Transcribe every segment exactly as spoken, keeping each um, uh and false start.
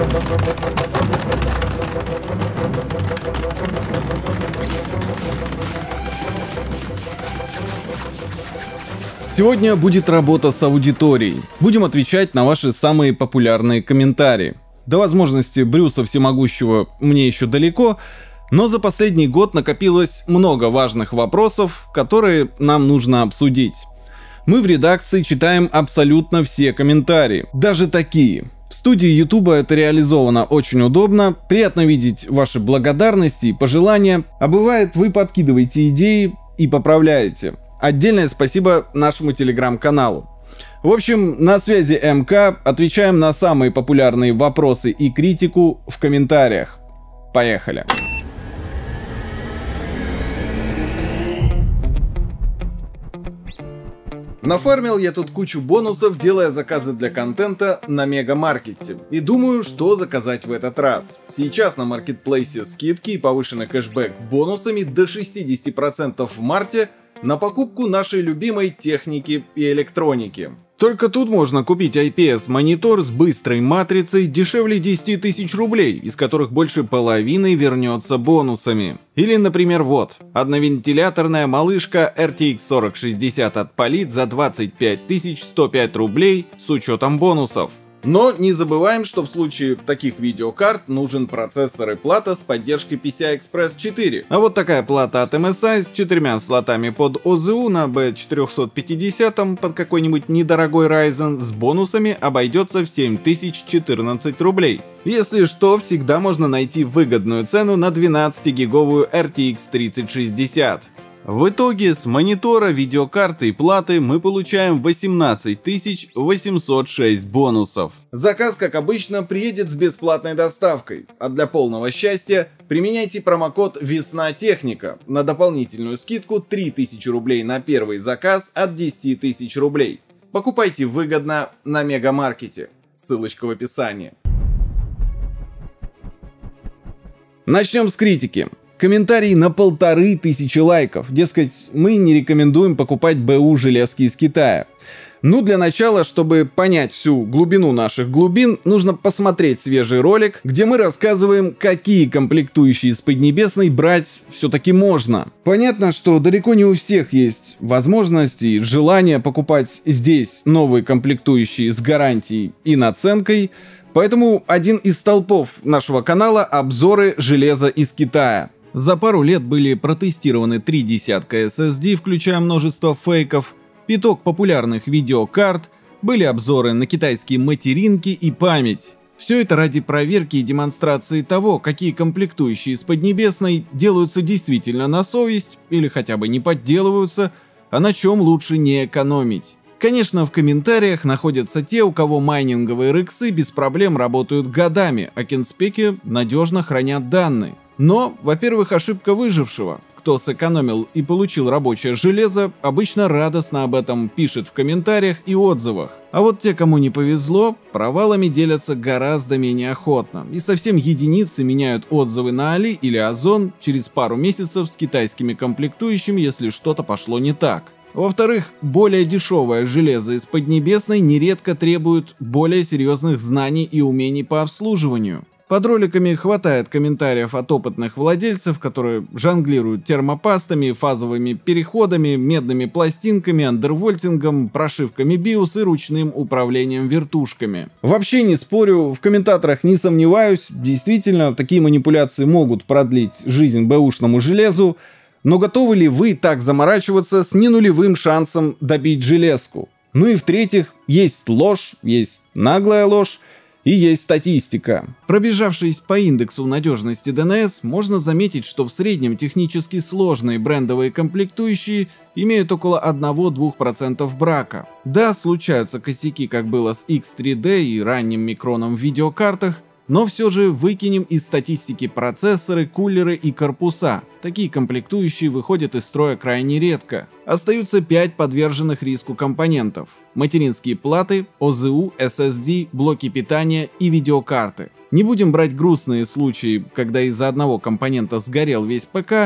Сегодня будет работа с аудиторией. Будем отвечать на ваши самые популярные комментарии. До возможности Брюса Всемогущего мне еще далеко, но за последний год накопилось много важных вопросов, которые нам нужно обсудить. Мы в редакции читаем абсолютно все комментарии, даже такие. В студии Ютуба это реализовано очень удобно, приятно видеть ваши благодарности и пожелания, а бывает, вы подкидываете идеи и поправляете. Отдельное спасибо нашему телеграм-каналу. В общем, на связи МК, отвечаем на самые популярные вопросы и критику в комментариях. Поехали! Нафармил я тут кучу бонусов, делая заказы для контента на Мегамаркете. И думаю, что заказать в этот раз. Сейчас на маркетплейсе скидки и повышенный кэшбэк бонусами до шестидесяти процентов в марте на покупку нашей любимой техники и электроники. Только тут можно купить ай пи эс-монитор с быстрой матрицей дешевле десяти тысяч рублей, из которых больше половины вернется бонусами. Или, например, вот, одновентиляторная малышка эр ти икс сорок шестьдесят от Polit за двадцать пять тысяч сто пять рублей с учетом бонусов. Но не забываем, что в случае таких видеокарт нужен процессор и плата с поддержкой пи си ай экспресс четыре. А вот такая плата от эм эс ай с четырьмя слотами под о зэ ю на би четыреста пятьдесят под какой-нибудь недорогой Ryzen с бонусами обойдется в семь тысяч четырнадцать рублей. Если что, всегда можно найти выгодную цену на двенадцатигиговую эр ти икс тридцать шестьдесят. В итоге с монитора, видеокарты и платы мы получаем восемнадцать тысяч восемьсот шесть бонусов. Заказ, как обычно, приедет с бесплатной доставкой, а для полного счастья применяйте промокод «Весна Техника» на дополнительную скидку три тысячи рублей на первый заказ от десяти тысяч рублей. Покупайте выгодно на Мегамаркете. Ссылочка в описании. Начнем с критики. Комментарий на полторы тысячи лайков. Дескать, мы не рекомендуем покупать БУ железки из Китая. Ну, для начала, чтобы понять всю глубину наших глубин, нужно посмотреть свежий ролик, где мы рассказываем, какие комплектующие из Поднебесной брать все-таки можно. Понятно, что далеко не у всех есть возможность и желание покупать здесь новые комплектующие с гарантией и наценкой, поэтому один из столпов нашего канала — обзоры железа из Китая. За пару лет были протестированы три десятка эс эс ди, включая множество фейков, пяток популярных видеокарт, были обзоры на китайские материнки и память. Все это ради проверки и демонстрации того, какие комплектующие из Поднебесной делаются действительно на совесть или хотя бы не подделываются, а на чем лучше не экономить. Конечно, в комментариях находятся те, у кого майнинговые рексы без проблем работают годами, а кенспеки надежно хранят данные. Но, во-первых, ошибка выжившего. Кто сэкономил и получил рабочее железо, обычно радостно об этом пишет в комментариях и отзывах. А вот те, кому не повезло, провалами делятся гораздо менее охотно. И совсем единицы меняют отзывы на Али или Озон через пару месяцев с китайскими комплектующими, если что-то пошло не так. Во-вторых, более дешевое железо из Поднебесной нередко требует более серьезных знаний и умений по обслуживанию. Под роликами хватает комментариев от опытных владельцев, которые жонглируют термопастами, фазовыми переходами, медными пластинками, андервольтингом, прошивками биос и ручным управлением вертушками. Вообще не спорю, в комментаторах не сомневаюсь, действительно, такие манипуляции могут продлить жизнь бэушному железу, но готовы ли вы так заморачиваться с ненулевым шансом добить железку? Ну и в-третьих, есть ложь, есть наглая ложь, и есть статистика. Пробежавшись по индексу надежности ди эн эс, можно заметить, что в среднем технически сложные брендовые комплектующие имеют около одного-двух процентов брака. Да, случаются косяки, как было с икс три дэ и ранним микроном в видеокартах, но все же выкинем из статистики процессоры, кулеры и корпуса. Такие комплектующие выходят из строя крайне редко. Остаются пять подверженных риску компонентов: материнские платы, о зэ ю, эс эс ди, блоки питания и видеокарты. Не будем брать грустные случаи, когда из-за одного компонента сгорел весь ПК,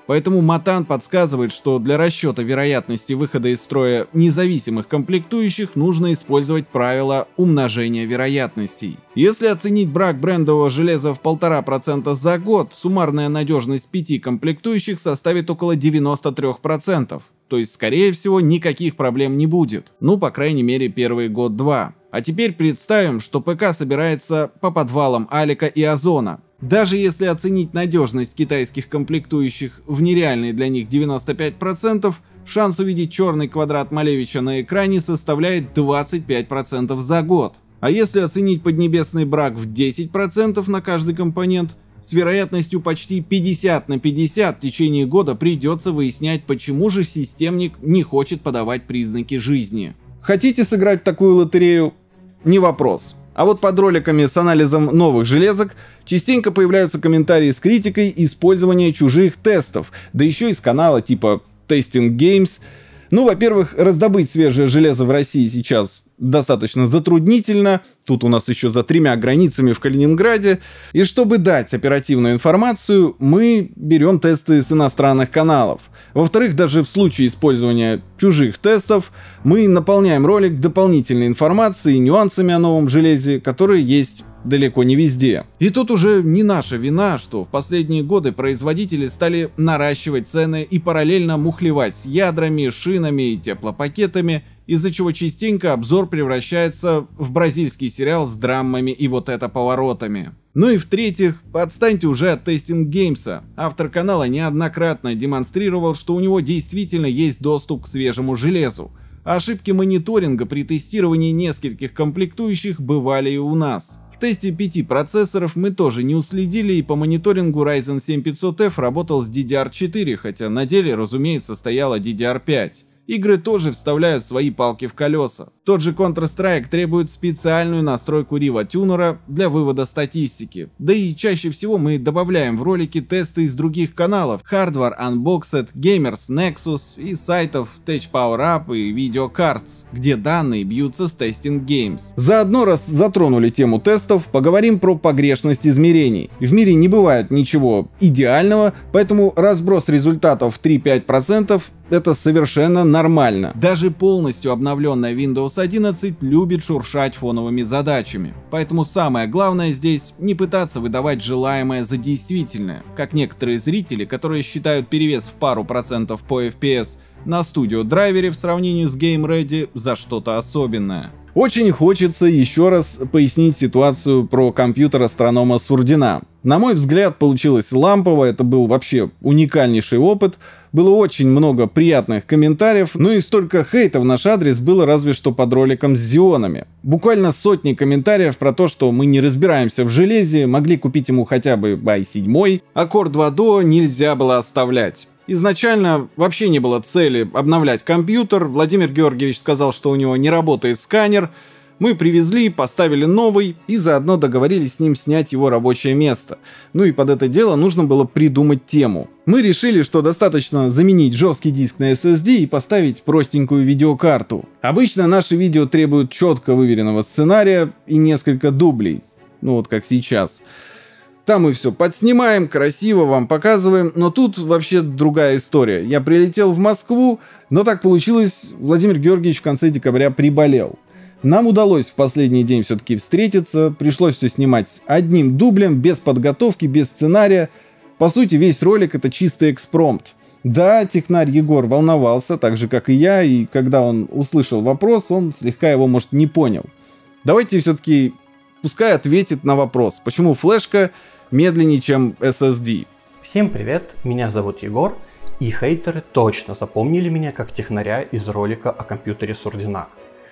Поэтому Матан подсказывает, что для расчета вероятности выхода из строя независимых комплектующих нужно использовать правило умножения вероятностей. Если оценить брак брендового железа в полтора процента за год, суммарная надежность пяти комплектующих составит около девяноста трёх процентов. То есть, скорее всего, никаких проблем не будет. Ну, по крайней мере, первый год-два. А теперь представим, что ПК собирается по подвалам Алика и Озона. Даже если оценить надежность китайских комплектующих в нереальные для них девяносто пять процентов, шанс увидеть черный квадрат Малевича на экране составляет двадцать пять процентов за год. А если оценить поднебесный брак в десять процентов на каждый компонент, с вероятностью почти пятьдесят на пятьдесят в течение года придется выяснять, почему же системник не хочет подавать признаки жизни. Хотите сыграть в такую лотерею? Не вопрос. А вот под роликами с анализом новых железок частенько появляются комментарии с критикой использования чужих тестов, да еще из канала типа Testing Games. Ну, во-первых, раздобыть свежее железо в России сейчас достаточно затруднительно. Тут у нас еще за тремя границами в Калининграде. И чтобы дать оперативную информацию, мы берем тесты с иностранных каналов. Во-вторых, даже в случае использования чужих тестов, мы наполняем ролик дополнительной информацией и нюансами о новом железе, которые есть далеко не везде. И тут уже не наша вина, что в последние годы производители стали наращивать цены и параллельно мухлевать с ядрами, шинами и теплопакетами, из-за чего частенько обзор превращается в бразильский сериал с драмами и вот это поворотами. Ну и в-третьих, отстаньте уже от Testing Games. Автор канала неоднократно демонстрировал, что у него действительно есть доступ к свежему железу. Ошибки мониторинга при тестировании нескольких комплектующих бывали и у нас. В тесте пяти процессоров мы тоже не уследили, и по мониторингу Ryzen семь пятьсот эф работал с ди ди ар четыре, хотя на деле, разумеется, стояла ди ди ар пять. Игры тоже вставляют свои палки в колеса. Тот же Counter-Strike требует специальную настройку Riva Tuner для вывода статистики. Да и чаще всего мы добавляем в ролики тесты из других каналов: Hardware Unboxed, Gamers Nexus и сайтов Tech Power Up и Video Cards, где данные бьются с Testing Games. Заодно, раз затронули тему тестов, поговорим про погрешность измерений. В мире не бывает ничего идеального, поэтому разброс результатов в три-пять процентов это совершенно нормально. Даже полностью обновленная Windows одиннадцать любит шуршать фоновыми задачами. Поэтому самое главное здесь не пытаться выдавать желаемое за действительное, как некоторые зрители, которые считают перевес в пару процентов по эф пи эс на Studio драйвере в сравнении с Game Ready за что-то особенное. Очень хочется еще раз пояснить ситуацию про компьютер астронома Сурдина. На мой взгляд, получилось лампово, это был вообще уникальнейший опыт. Было очень много приятных комментариев, но и столько хейта в наш адрес было разве что под роликом с Xion'ами. Буквально сотни комментариев про то, что мы не разбираемся в железе, могли купить ему хотя бы ай семь, а Core два Duo нельзя было оставлять. Изначально вообще не было цели обновлять компьютер, Владимир Георгиевич сказал, что у него не работает сканер. Мы привезли, поставили новый и заодно договорились с ним снять его рабочее место. Ну и под это дело нужно было придумать тему. Мы решили, что достаточно заменить жесткий диск на эс эс ди и поставить простенькую видеокарту. Обычно наши видео требуют четко выверенного сценария и несколько дублей. Ну вот как сейчас. Там мы все подснимаем, красиво вам показываем, но тут вообще другая история. Я прилетел в Москву, но так получилось, Владимир Георгиевич в конце декабря приболел. Нам удалось в последний день все-таки встретиться, пришлось все снимать одним дублем, без подготовки, без сценария. По сути, весь ролик это чистый экспромт. Да, технарь Егор волновался, так же как и я, и когда он услышал вопрос, он слегка его, может, не понял. Давайте все-таки, пускай ответит на вопрос, почему флешка медленнее, чем эс эс ди. Всем привет, меня зовут Егор, и хейтеры точно запомнили меня как технаря из ролика о компьютере Сурдина.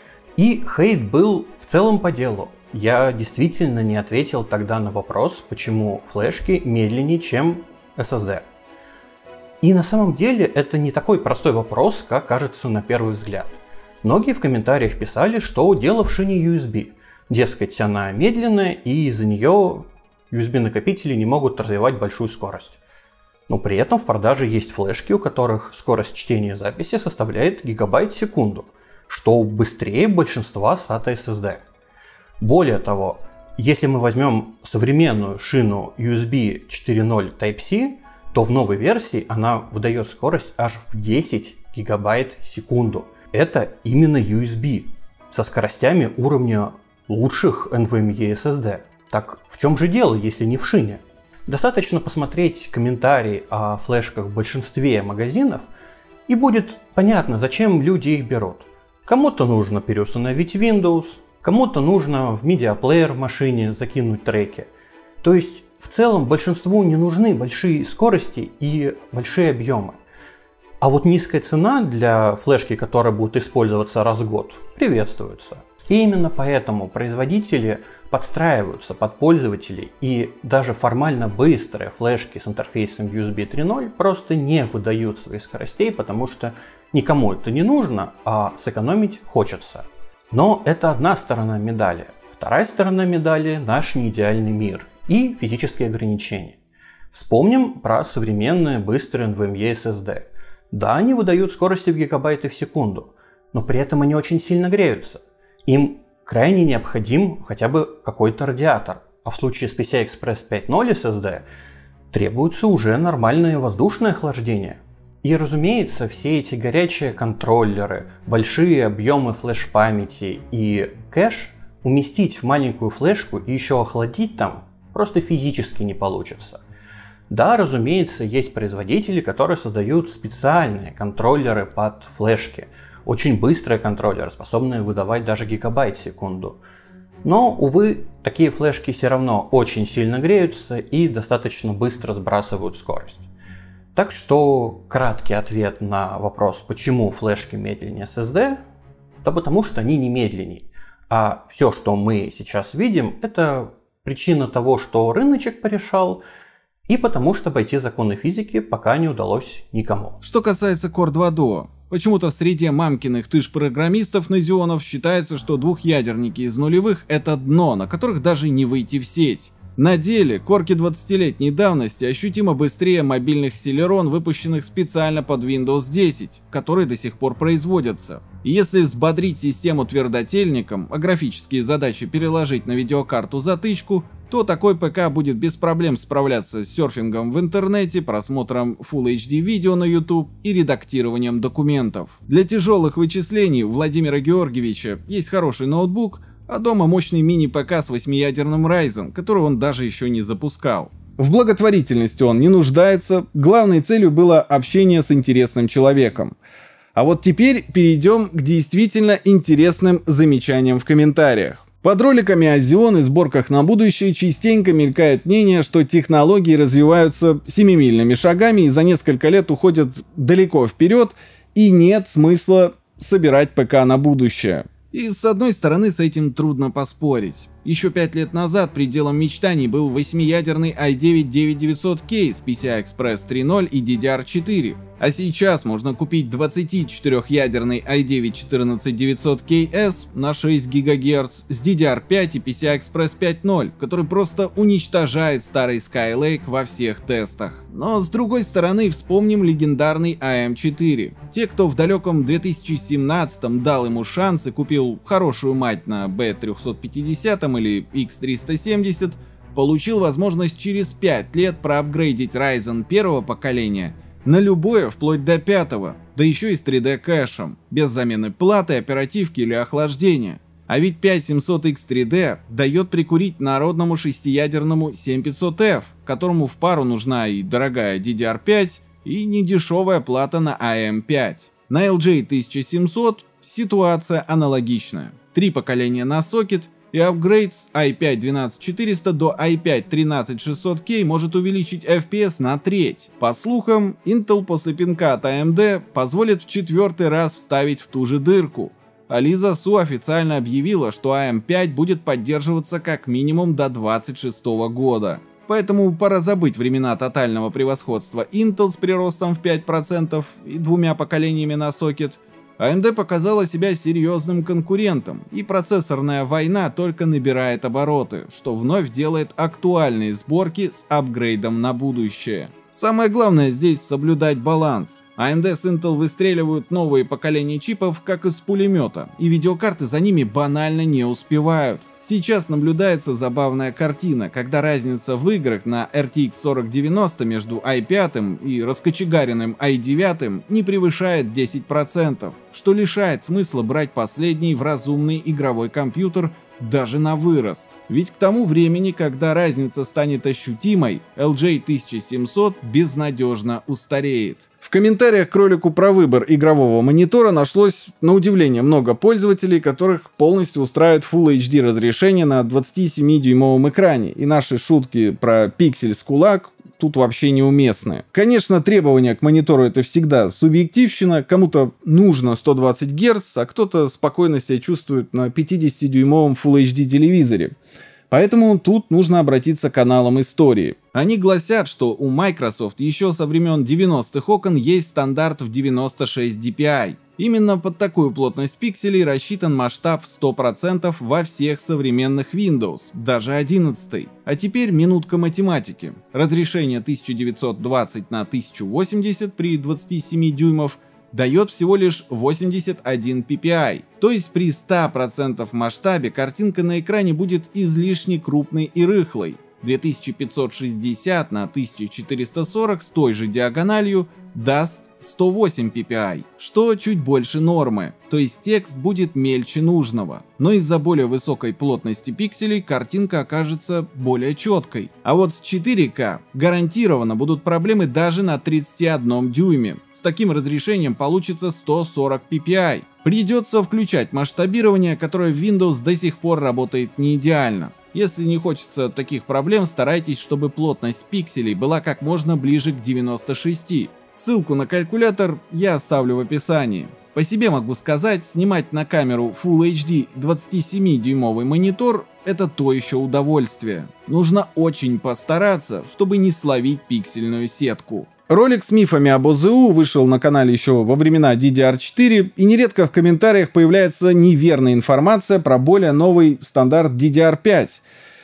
И хейт был в целом по делу. Я действительно не ответил тогда на вопрос, почему флешки медленнее, чем эс эс ди. И на самом деле это не такой простой вопрос, как кажется на первый взгляд. Многие в комментариях писали, что дело в шине ю эс би. Дескать, она медленная, и из-за нее ю эс би-накопители не могут развивать большую скорость. Но при этом в продаже есть флешки, у которых скорость чтения записи составляет гигабайт в секунду, что быстрее большинства сата эс эс ди. Более того, если мы возьмем современную шину ю эс би четыре ноль Type-C, то в новой версии она выдает скорость аж в десять гигабайт в секунду. Это именно ю эс би со скоростями уровня лучших эн ви эм и эс эс ди. Так в чем же дело, если не в шине? Достаточно посмотреть комментарии о флешках в большинстве магазинов, и будет понятно, зачем люди их берут. Кому-то нужно переустановить Windows, кому-то нужно в медиаплеер в машине закинуть треки. То есть в целом большинству не нужны большие скорости и большие объемы. А вот низкая цена для флешки, которая будет использоваться раз в год, приветствуется. И именно поэтому производители подстраиваются под пользователей, и даже формально быстрые флешки с интерфейсом ю эс би три ноль просто не выдают своих скоростей, потому что никому это не нужно, а сэкономить хочется. Но это одна сторона медали. Вторая сторона медали – наш неидеальный мир и физические ограничения. Вспомним про современные быстрые эн ви эм и эс эс ди. Да, они выдают скорости в гигабайты в секунду, но при этом они очень сильно греются. Им крайне необходим хотя бы какой-то радиатор, а в случае с пи си ай Express пять ноль эс эс ди требуется уже нормальное воздушное охлаждение. И разумеется, все эти горячие контроллеры, большие объемы флеш-памяти и кэш уместить в маленькую флешку и еще охладить там просто физически не получится. Да, разумеется, есть производители, которые создают специальные контроллеры под флешки. Очень быстрые контроллеры, способные выдавать даже гигабайт в секунду. Но, увы, такие флешки все равно очень сильно греются и достаточно быстро сбрасывают скорость. Так что краткий ответ на вопрос, почему флешки медленнее эс эс ди, да потому что они не медленнее. А все, что мы сейчас видим, это причина того, что рыночек порешал, и потому что обойти законы физики пока не удалось никому. Что касается Core два Duo, почему-то в среде мамкиных тыш-программистов Назионов считается, что двухъядерники из нулевых — это дно, на которых даже не выйти в сеть. На деле корки двадцатилетней давности ощутимо быстрее мобильных Celeron, выпущенных специально под Windows десять, которые до сих пор производятся. И если взбодрить систему твердотельником, а графические задачи переложить на видеокарту затычку, то такой ПК будет без проблем справляться с серфингом в интернете, просмотром Full эйч ди видео на YouTube и редактированием документов. Для тяжелых вычислений у Владимира Георгиевича есть хороший ноутбук, а дома мощный мини-ПК с восьмиядерным Ryzen, который он даже еще не запускал. В благотворительности он не нуждается, главной целью было общение с интересным человеком. А вот теперь перейдем к действительно интересным замечаниям в комментариях. Под роликами о Xeon и сборках на будущее частенько мелькает мнение, что технологии развиваются семимильными шагами и за несколько лет уходят далеко вперед, и нет смысла собирать ПК на будущее. И с одной стороны, с этим трудно поспорить. Еще пять лет назад пределом мечтаний был восьмиядерный ай девять девять девятьсот кей с пи си ай Express три ноль и ди ди ар четыре. А сейчас можно купить двадцатичетырёхъядерный ай девять четырнадцать девятьсот кей эс на шесть гигагерц с ди ди ар пять и пи си ай Express пять ноль, который просто уничтожает старый Skylake во всех тестах. Но с другой стороны, вспомним легендарный эй эм четыре. Те, кто в далеком две тысячи семнадцатом дал ему шанс и купил хорошую мать на би триста пятьдесят или икс триста семьдесят, получил возможность через пять лет проапгрейдить Ryzen первого поколения на любое вплоть до пятого, да еще и с три дэ кэшем, без замены платы, оперативки или охлаждения. А ведь пять семьсот икс три дэ дает прикурить народному шестиядерному семь пятьсот эф, которому в пару нужна и дорогая ди ди ар пять, и недешевая плата на эй эм пять. На эл джей тысяча семьсот ситуация аналогичная. Три поколения на сокет, и апгрейд с ай пять двенадцать четыреста до ай пять тринадцать шестьсот кей может увеличить эф пи эс на треть. По слухам, Intel после пинка от эй эм ди позволит в четвертый раз вставить в ту же дырку. А Лиза Су официально объявила, что эй эм пять будет поддерживаться как минимум до двадцать шестого года. Поэтому пора забыть времена тотального превосходства Intel с приростом в пять процентов и двумя поколениями на сокет. эй эм ди показала себя серьезным конкурентом, и процессорная война только набирает обороты, что вновь делает актуальные сборки с апгрейдом на будущее. Самое главное здесь соблюдать баланс. эй эм ди с Intel выстреливают новые поколения чипов как из пулемета, и видеокарты за ними банально не успевают. Сейчас наблюдается забавная картина, когда разница в играх на эр ти икс сорок девяносто между ай пять и раскочегаренным ай девять не превышает десять процентов, что лишает смысла брать последний в разумный игровой компьютер даже на вырост. Ведь к тому времени, когда разница станет ощутимой, эл джей тысяча семьсот безнадежно устареет. В комментариях к ролику про выбор игрового монитора нашлось, на удивление, много пользователей, которых полностью устраивает Full эйч ди разрешение на двадцатисемидюймовом экране, и наши шутки про пиксель с кулак тут вообще неуместны. Конечно, требования к монитору — это всегда субъективщина, кому-то нужно сто двадцать герц, а кто-то спокойно себя чувствует на пятидесятидюймовом Full эйч ди телевизоре. Поэтому тут нужно обратиться к каналам истории. Они гласят, что у Microsoft еще со времен девяностых окон есть стандарт в девяносто шесть ди пи ай. Именно под такую плотность пикселей рассчитан масштаб в сто процентов во всех современных Windows, даже одиннадцатый. А теперь минутка математики. Разрешение тысяча девятьсот двадцать на тысячу восемьдесят при двадцати семи дюймов дает всего лишь восемьдесят один пи пи ай. То есть при ста процентах масштабе картинка на экране будет излишне крупной и рыхлой. две тысячи пятьсот шестьдесят на тысяча четыреста сорок с той же диагональю даст сто восемь пи пи ай, что чуть больше нормы, то есть текст будет мельче нужного. Но из-за более высокой плотности пикселей картинка окажется более четкой. А вот с четыре ка гарантированно будут проблемы даже на тридцати одном дюйме. С таким разрешением получится сто сорок пи пи ай. Придется включать масштабирование, которое в Windows до сих пор работает не идеально. Если не хочется таких проблем, старайтесь, чтобы плотность пикселей была как можно ближе к девяноста шести. Ссылку на калькулятор я оставлю в описании. По себе могу сказать, снимать на камеру Full эйч ди двадцатисемидюймовый монитор — это то еще удовольствие. Нужно очень постараться, чтобы не словить пиксельную сетку. Ролик с мифами об о зэ у вышел на канале еще во времена ди ди ар четыре, и нередко в комментариях появляется неверная информация про более новый стандарт ди ди ар пять.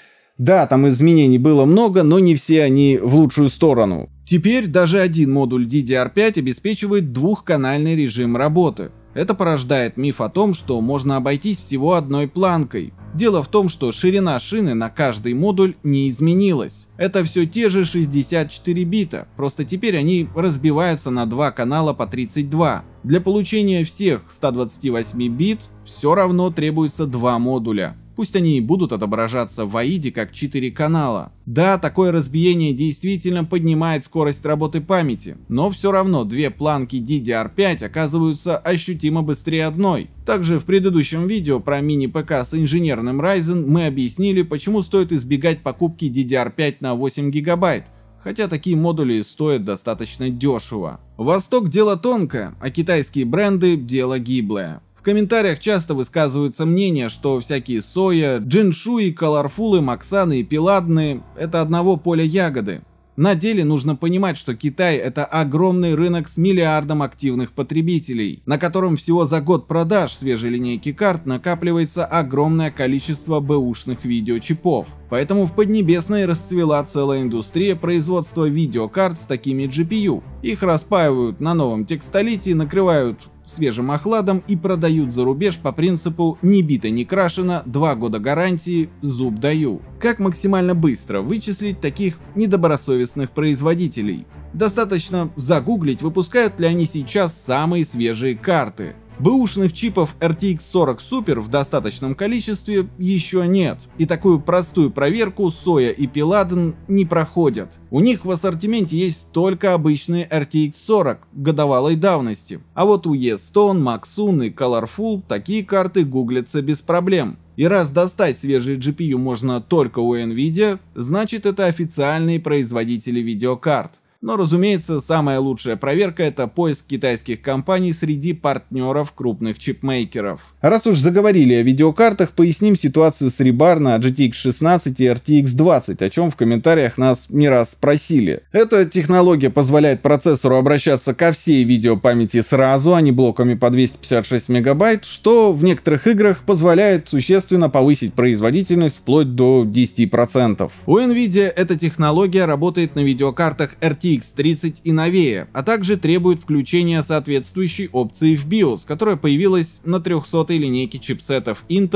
Да, там изменений было много, но не все они в лучшую сторону. Теперь даже один модуль ди ди ар пять обеспечивает двухканальный режим работы. Это порождает миф о том, что можно обойтись всего одной планкой. Дело в том, что ширина шины на каждый модуль не изменилась. Это все те же шестьдесят четыре бита, просто теперь они разбиваются на два канала по тридцать два. Для получения всех ста двадцати восьми бит все равно требуется два модуля. Пусть они и будут отображаться в аиде как четыре канала. Да, такое разбиение действительно поднимает скорость работы памяти, но все равно две планки ди ди ар пять оказываются ощутимо быстрее одной. Также в предыдущем видео про мини-ПК с инженерным Ryzen мы объяснили, почему стоит избегать покупки ди ди ар пять на восемь гигабайт. Хотя такие модули стоят достаточно дешево. Восток — дело тонкое, а китайские бренды — дело гиблое. В комментариях часто высказываются мнения, что всякие Соя, Джиншуи, Колорфулы, Максаны и Пиладны — это одного поля ягоды. На деле нужно понимать, что Китай — это огромный рынок с миллиардом активных потребителей, на котором всего за год продаж свежей линейки карт накапливается огромное количество бэушных видеочипов. Поэтому в Поднебесной расцвела целая индустрия производства видеокарт с такими джи пи ю. Их распаивают на новом текстолите, накрывают свежим охладом и продают за рубеж по принципу «не бито, не крашено, два года гарантии, зуб даю». Как максимально быстро вычислить таких недобросовестных производителей? Достаточно загуглить, выпускают ли они сейчас самые свежие карты. Бэушных чипов эр ти икс сорок Super в достаточном количестве еще нет, и такую простую проверку Соя и Пиладн не проходят. У них в ассортименте есть только обычные эр ти икс сорок годовалой давности, а вот у Estone, Maxun и Colorful такие карты гуглятся без проблем. И раз достать свежие джи пи ю можно только у Nvidia, значит это официальные производители видеокарт. Но, разумеется, самая лучшая проверка — это поиск китайских компаний среди партнеров крупных чипмейкеров. Раз уж заговорили о видеокартах, поясним ситуацию с Rebar на джи ти экс шестнадцать и эр ти экс двадцать, о чем в комментариях нас не раз спросили. Эта технология позволяет процессору обращаться ко всей видеопамяти сразу, а не блоками по двести пятьдесят шесть мегабайт, что в некоторых играх позволяет существенно повысить производительность вплоть до десяти процентов. У Nvidia эта технология работает на видеокартах эр ти экс тридцать и новее, а также требует включения соответствующей опции в биос, которая появилась на трехсотой линейке чипсетов Intel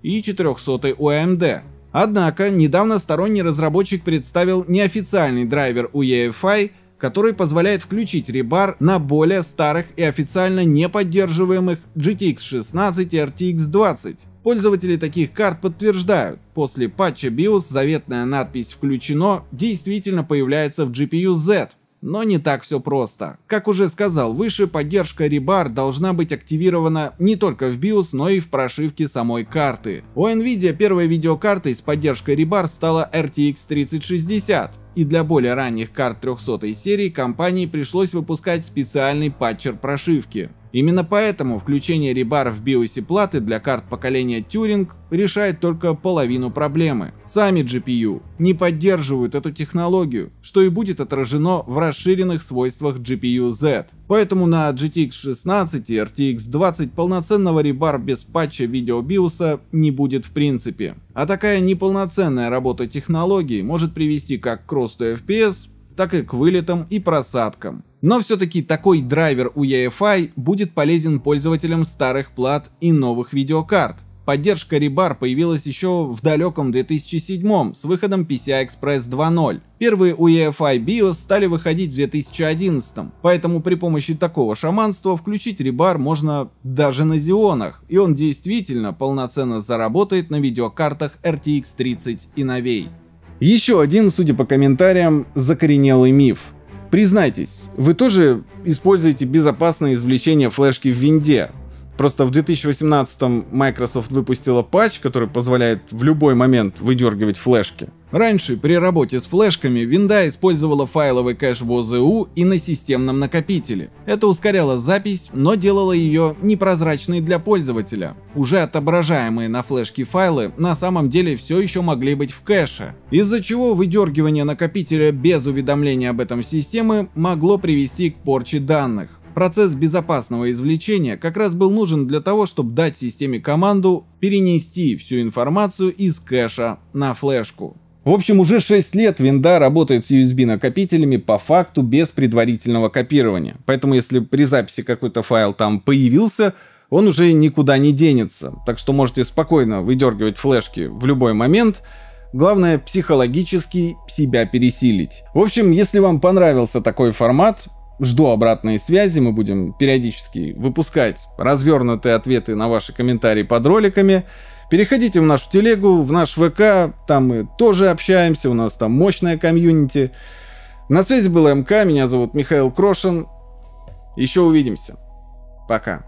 и четырехсотый у эй эм ди. Однако, недавно сторонний разработчик представил неофициальный драйвер у и эф ай, который позволяет включить ребар на более старых и официально не поддерживаемых джи ти экс шестнадцать и эр ти экс двадцать. Пользователи таких карт подтверждают, после патча биос заветная надпись «Включено» действительно появляется в джи пи ю зет. Но не так все просто. Как уже сказал выше, поддержка ребар должна быть активирована не только в биос, но и в прошивке самой карты. У Nvidia первой видеокартой с поддержкой ребар стала эр ти экс тридцать шестьдесят. И для более ранних карт трехсотой серии компании пришлось выпускать специальный патчер прошивки. Именно поэтому включение ребар в биосе платы для карт поколения Turing решает только половину проблемы. Сами джи пи ю не поддерживают эту технологию, что и будет отражено в расширенных свойствах джи пи ю зет. Поэтому на джи ти экс шестнадцать и эр ти экс двадцать полноценного ребар без патча видеобиоса не будет в принципе. А такая неполноценная работа технологии может привести как к росту эф пи эс, так и к вылетам и просадкам. Но все-таки такой драйвер у и эф ай будет полезен пользователям старых плат и новых видеокарт. Поддержка ребар появилась еще в далеком две тысячи седьмом с выходом пи си ай Express два ноль. Первые у и эф ай биос стали выходить в две тысячи одиннадцатом, поэтому при помощи такого шаманства включить ребар можно даже на Xeon'ах, и он действительно полноценно заработает на видеокартах эр ти экс тридцать и новей. Еще один, судя по комментариям, закоренелый миф. Признайтесь, вы тоже используете безопасное извлечение флешки в винде. Просто в две тысячи восемнадцатом Microsoft выпустила патч, который позволяет в любой момент выдергивать флешки. Раньше при работе с флешками винда использовала файловый кэш в о зэ у и на системном накопителе. Это ускоряло запись, но делало ее непрозрачной для пользователя. Уже отображаемые на флешке файлы на самом деле все еще могли быть в кэше, из-за чего выдергивание накопителя без уведомления об этом системы могло привести к порче данных. Процесс безопасного извлечения как раз был нужен для того, чтобы дать системе команду перенести всю информацию из кэша на флешку. В общем, уже шесть лет винда работает с ю эс би накопителями по факту без предварительного копирования. Поэтому если при записи какой-то файл там появился, он уже никуда не денется. Так что можете спокойно выдергивать флешки в любой момент. Главное психологически себя пересилить. В общем, если вам понравился такой формат, жду обратной связи, мы будем периодически выпускать развернутые ответы на ваши комментарии под роликами. Переходите в нашу телегу, в наш вэ ка, там мы тоже общаемся, у нас там мощная комьюнити. На связи был эм ка, меня зовут Михаил Крошин. Еще увидимся. Пока.